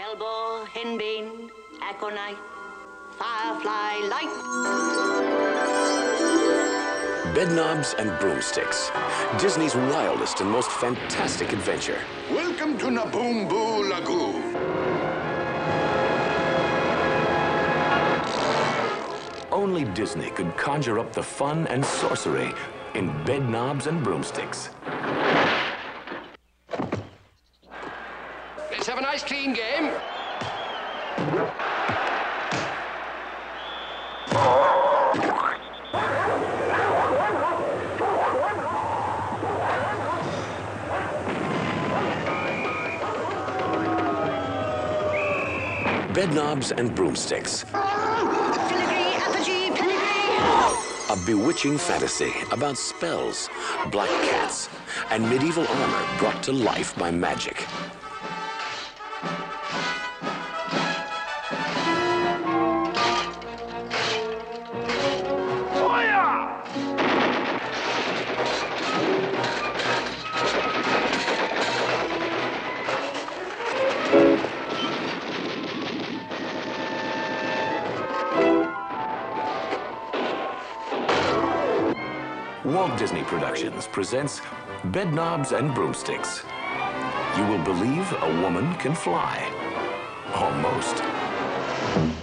Hellbore, henbane, aconite, firefly light. Bedknobs and Broomsticks, Disney's wildest and most fantastic adventure. Welcome to Naboombu Lagoon. Only Disney could conjure up the fun and sorcery in Bedknobs and Broomsticks. Let's have a nice clean game. Bedknobs and Broomsticks. Filigree, apogee, pedigree. A bewitching fantasy about spells, black cats, and medieval armor brought to life by magic. Walt Disney Productions presents Bedknobs and Broomsticks. You will believe a woman can fly. Almost.